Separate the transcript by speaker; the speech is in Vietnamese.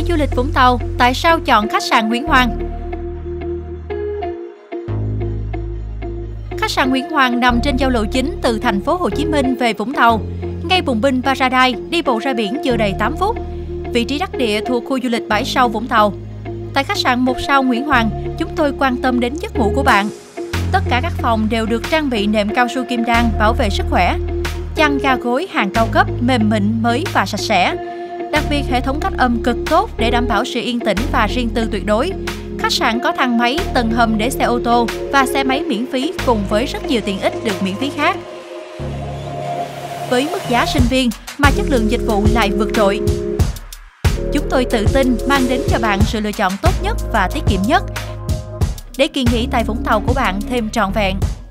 Speaker 1: du lịch Vũng Tàu, tại sao chọn khách sạn Nguyễn Hoàng? Khách sạn Nguyễn Hoàng nằm trên giao lộ chính từ thành phố Hồ Chí Minh về Vũng Tàu, ngay bùng binh Paradise, đi bộ ra biển chưa đầy 8 phút. Vị trí đắc địa thuộc khu du lịch Bãi Sau Vũng Tàu. Tại khách sạn 1 sao Nguyễn Hoàng, chúng tôi quan tâm đến giấc ngủ của bạn. Tất cả các phòng đều được trang bị nệm cao su kim đan bảo vệ sức khỏe. Chăn ga gối hàng cao cấp, mềm mịn, mới và sạch sẽ. Đặc biệt, hệ thống cách âm cực tốt để đảm bảo sự yên tĩnh và riêng tư tuyệt đối. Khách sạn có thang máy, tầng hầm để xe ô tô và xe máy miễn phí cùng với rất nhiều tiện ích được miễn phí khác. Với mức giá sinh viên mà chất lượng dịch vụ lại vượt trội. Chúng tôi tự tin mang đến cho bạn sự lựa chọn tốt nhất và tiết kiệm nhất để kỳ nghỉ tại Vũng Tàu của bạn thêm trọn vẹn.